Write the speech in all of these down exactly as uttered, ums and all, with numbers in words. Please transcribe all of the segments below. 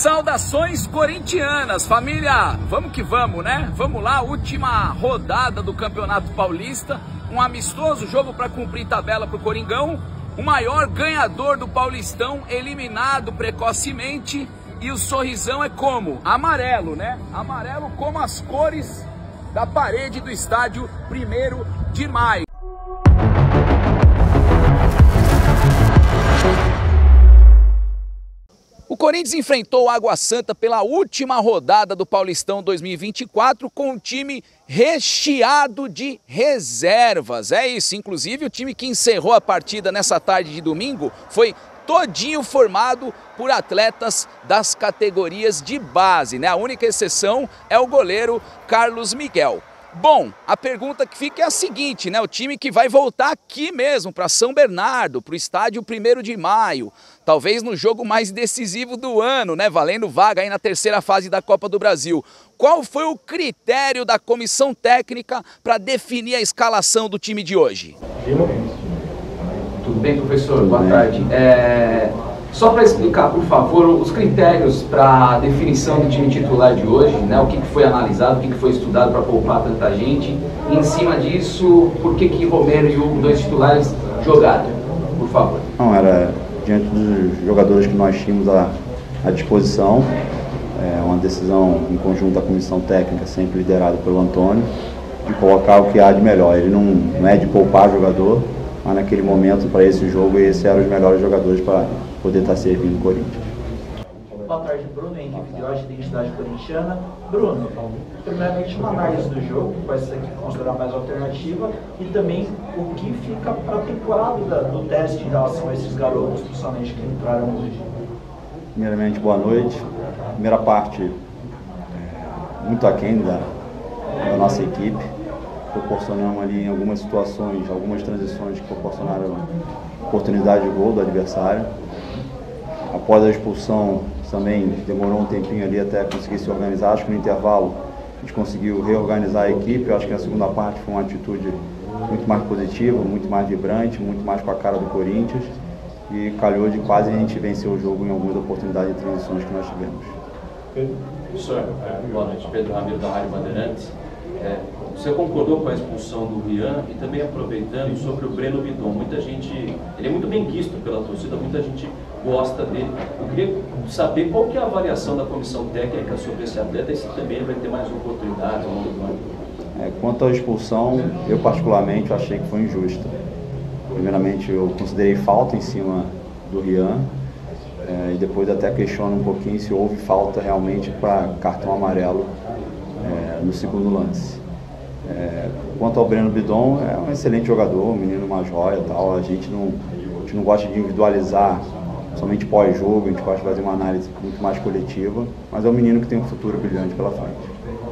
Saudações corintianas, família, vamos que vamos, né? Vamos lá, última rodada do Campeonato Paulista, um amistoso jogo para cumprir tabela para o Coringão, o maior ganhador do Paulistão eliminado precocemente, e o sorrisão é como? Amarelo, né? Amarelo como as cores da parede do estádio primeiro de maio. O Corinthians enfrentou o Água Santa pela última rodada do Paulistão dois mil e vinte e quatro com um time recheado de reservas. É isso, inclusive o time que encerrou a partida nessa tarde de domingo foi todinho formado por atletas das categorias de base, né? A única exceção é o goleiro Carlos Miguel. Bom, a pergunta que fica é a seguinte, né? O time que vai voltar aqui mesmo, para São Bernardo, para o estádio primeiro de maio, talvez no jogo mais decisivo do ano, né? Valendo vaga aí na terceira fase da Copa do Brasil. Qual foi o critério da comissão técnica para definir a escalação do time de hoje? Tudo bem, professor? Boa tarde. É... Só para explicar, por favor, os critérios para a definição do time titular de hoje, né? O que foi analisado, o que foi estudado para poupar tanta gente. E em cima disso, por que que Romero e Hugo, dois titulares, jogaram? Por favor. Não, era diante dos jogadores que nós tínhamos à, à disposição. É uma decisão em conjunto da comissão técnica, sempre liderada pelo Antônio, de colocar o que há de melhor. Ele não, não é de poupar jogador, mas naquele momento, para esse jogo, esses eram os melhores jogadores para poder estar servindo o Corinthians. Boa tarde, Bruno, equipe de hoje, Identidade Corintiana. Bruno, primeiramente uma análise do jogo, que vai ser aqui considerar mais alternativa, e também o que fica para a temporada do teste em relação a esses garotos, principalmente que entraram hoje. Primeiramente, boa noite. Primeira parte, é, muito aquém da, da nossa equipe. Proporcionamos ali em algumas situações, algumas transições que proporcionaram oportunidade de gol do adversário. Após a expulsão, também demorou um tempinho ali até conseguir se organizar. Acho que no intervalo a gente conseguiu reorganizar a equipe. Eu acho que na segunda parte foi uma atitude muito mais positiva, muito mais vibrante, muito mais com a cara do Corinthians. E calhou de quase a gente vencer o jogo em algumas oportunidades de transições que nós tivemos. Professor, boa noite. Pedro Ramiro da Rádio Bandeirantes. É, você concordou com a expulsão do Rian e também aproveitando sobre o Breno Bidon. Muita gente, ele é muito bem quisto pela torcida, muita gente gosta dele. Eu queria saber qual que é a avaliação da comissão técnica sobre esse atleta e se também ele vai ter mais oportunidades ao longo do ano. É, quanto à expulsão, eu particularmente achei que foi injusta. Primeiramente eu considerei falta em cima do Rian é, e depois até questiono um pouquinho se houve falta realmente para cartão amarelo É, no segundo lance. É, quanto ao Breno Bidon, é um excelente jogador, um menino uma joia e tal. A gente não, a gente não gosta de individualizar somente pós-jogo, a gente gosta de fazer uma análise muito mais coletiva, mas é um menino que tem um futuro brilhante pela frente.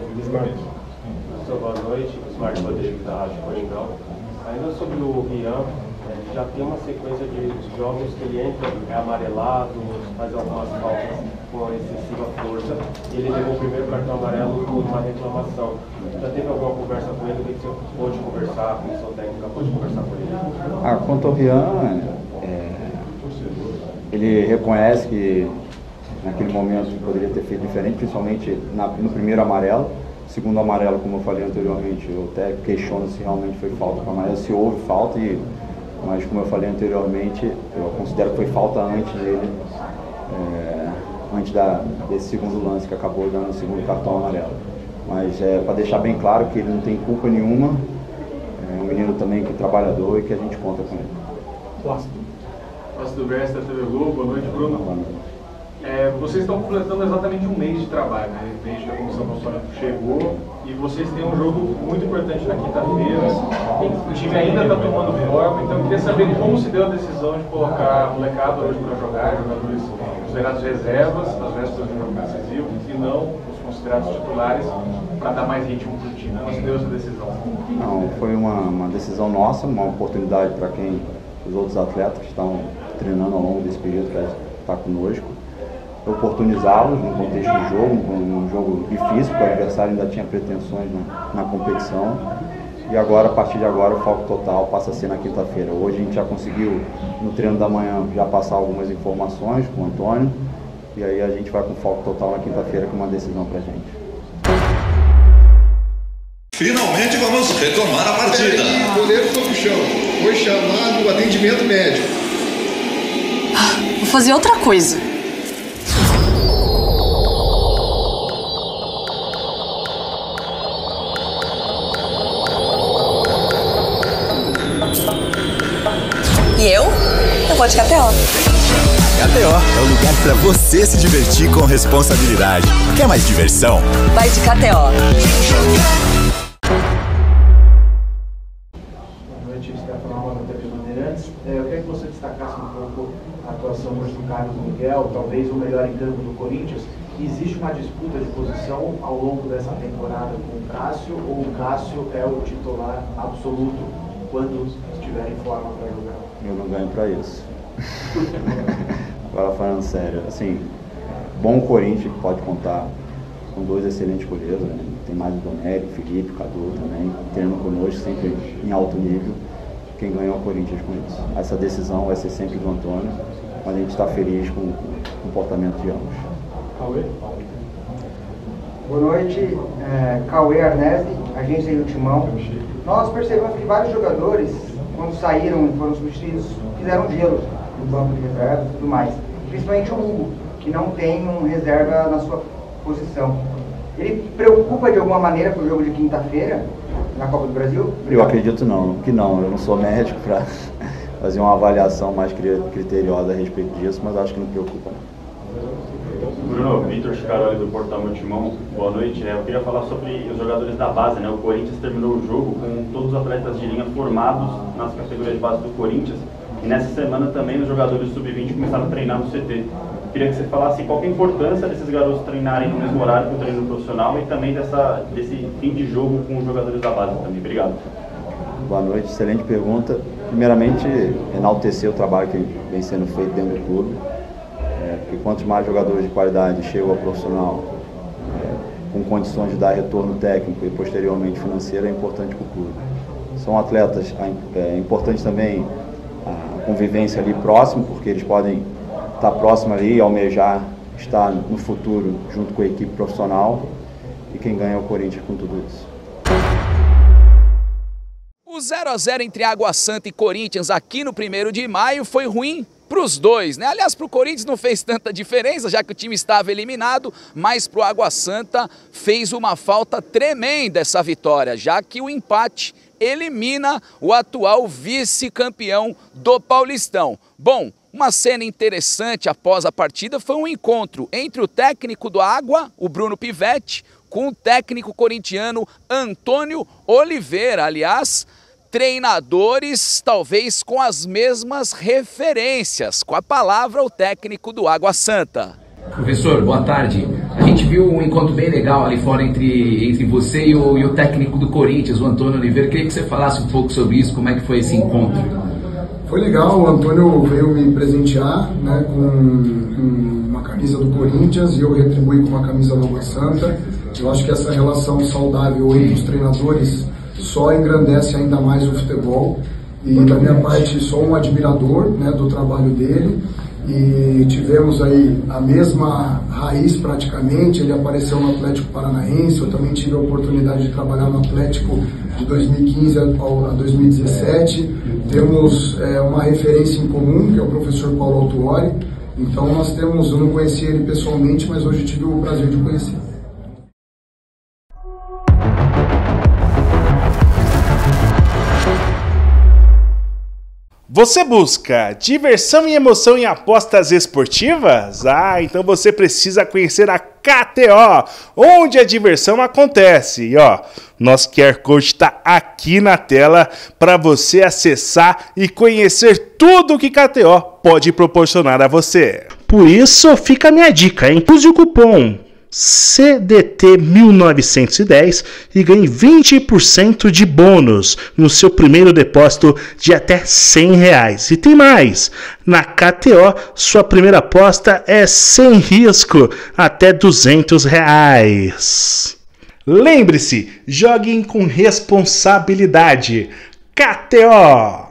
Boa noite, Smart Rodrigues da Rádio Coringão. Ainda sobre o Rian, já tem uma sequência de jogos que ele entra, é amarelado, faz algumas faltas com excessiva força, e ele levou o primeiro cartão amarelo por uma reclamação. Já teve alguma conversa com ele? O que você pôde conversar, a comissão técnica pôde conversar com ele? Ah, quanto ao Rian, é, ele reconhece que naquele momento poderia ter feito diferente, principalmente na, no primeiro amarelo. Segundo amarelo, como eu falei anteriormente, eu até questiono se realmente foi falta para amarelo, se houve falta, e, mas como eu falei anteriormente, eu considero que foi falta antes dele, é, antes da, desse segundo lance que acabou dando o segundo cartão amarelo. Mas é para deixar bem claro que ele não tem culpa nenhuma, é um menino também que é trabalhador e que a gente conta com ele. Posso do Versa da T V Globo, boa noite, Bruno. Boa noite. É, vocês estão completando exatamente um mês de trabalho, né? Desde que a comissão profissional chegou, e vocês têm um jogo muito importante na quinta-feira. O time ainda está tomando forma, então eu queria saber como se deu a decisão de colocar a molecada hoje para jogar, jogadores considerados reservas, nas vésperas de um jogo decisivo, e não os considerados titulares, para dar mais ritmo para o time. Como se deu essa decisão? Não, foi uma, uma decisão nossa, uma oportunidade para quem, os outros atletas que estão treinando ao longo desse período para estar conosco. Oportunizá-los num contexto de jogo, um jogo difícil, porque o adversário ainda tinha pretensões na, na competição. E agora, a partir de agora, o foco total passa a ser na quinta-feira. Hoje a gente já conseguiu, no treino da manhã, já passar algumas informações com o Antônio. E aí a gente vai com foco total na quinta-feira com uma decisão pra gente. Finalmente vamos retomar a partida. O goleiro foi pro chão. Foi chamado o atendimento médico. Vou fazer outra coisa. E eu? Eu vou de K T O. K T O é o lugar pra você se divertir com responsabilidade. Quer mais diversão? Vai de K T O. Boa noite, Stefano Alba, da T V Bandeirantes. Eu queria que você destacasse um pouco a atuação hoje do Carlos Miguel, talvez o melhor em campo do Corinthians. Existe uma disputa de posição ao longo dessa temporada com o Cássio, ou o Cássio é o titular absoluto quando estiver em forma para jogar? Eu não ganho para isso. Agora falando sério, assim, bom Corinthians pode contar com dois excelentes goleiros, né? Tem mais o Donelli, o Felipe, o Cadu também, treinando conosco, sempre em alto nível. Quem ganhou é o Corinthians com isso. Essa decisão vai ser sempre do Antônio, mas a gente está feliz com o comportamento de ambos. Cauê? Boa noite, é, Cauê Arnese, agência do Timão. Nós percebemos que vários jogadores, quando saíram e foram substituídos, fizeram gelo no banco de reserva e tudo mais. Principalmente o Hugo, que não tem um reserva na sua posição. Ele preocupa de alguma maneira para o jogo de quinta-feira, na Copa do Brasil? Eu acredito não, que não. Eu não sou médico para fazer uma avaliação mais criteriosa a respeito disso, mas acho que não preocupa não. Bruno, Vitor Chicaroli do Portal Multimão, boa noite. Eu queria falar sobre os jogadores da base, né? O Corinthians terminou o jogo com todos os atletas de linha formados nas categorias de base do Corinthians. E nessa semana também os jogadores sub vinte começaram a treinar no C T. Eu queria que você falasse qual que é a importância desses garotos treinarem no mesmo horário que o treino profissional e também dessa, desse fim de jogo com os jogadores da base também. Obrigado. Boa noite, excelente pergunta. Primeiramente, enaltecer o trabalho que vem sendo feito dentro do clube. É, porque quantos mais jogadores de qualidade chegam ao profissional é, com condições de dar retorno técnico e posteriormente financeiro, é importante para o clube. São atletas, é importante também a convivência ali próximo, porque eles podem estar próximo ali e almejar estar no futuro junto com a equipe profissional, e quem ganha é o Corinthians com tudo isso. O zero a zero entre Água Santa e Corinthians aqui no primeiro de maio foi ruim para os dois, né? Aliás, para o Corinthians não fez tanta diferença, já que o time estava eliminado, mas para o Água Santa fez uma falta tremenda essa vitória, já que o empate elimina o atual vice-campeão do Paulistão. Bom, uma cena interessante após a partida foi um encontro entre o técnico do Água, o Bruno Pivetti, com o técnico corintiano Antônio Oliveira. Aliás, treinadores talvez com as mesmas referências. Com a palavra, o técnico do Água Santa. Professor, boa tarde. A gente viu um encontro bem legal ali fora entre, entre você e o, e o técnico do Corinthians, o Antônio Oliveira. Queria que você falasse um pouco sobre isso, como é que foi esse encontro. Foi legal, o Antônio veio me presentear, né, com uma camisa do Corinthians e eu retribuí com uma camisa do Água Santa. Eu acho que essa relação saudável entre os treinadores só engrandece ainda mais o futebol, e da minha parte sou um admirador, né, do trabalho dele, e tivemos aí a mesma raiz praticamente. Ele apareceu no Atlético Paranaense, eu também tive a oportunidade de trabalhar no Atlético de dois mil e quinze a dois mil e dezessete, temos é, uma referência em comum, que é o professor Paulo Autuori, então nós temos, eu não conhecia ele pessoalmente, mas hoje tive o prazer de conhecer. Você busca diversão e emoção em apostas esportivas? Ah, então você precisa conhecer a K T O, onde a diversão acontece. E ó, nosso Q R Code está aqui na tela para você acessar e conhecer tudo o que K T O pode proporcionar a você. Por isso, fica a minha dica, hein? Use o cupom C D T mil novecentos e dez e ganhe vinte por cento de bônus no seu primeiro depósito de até cem reais. E tem mais! Na K T O, sua primeira aposta é sem risco, até duzentos reais. Lembre-se, joguem com responsabilidade. K T O!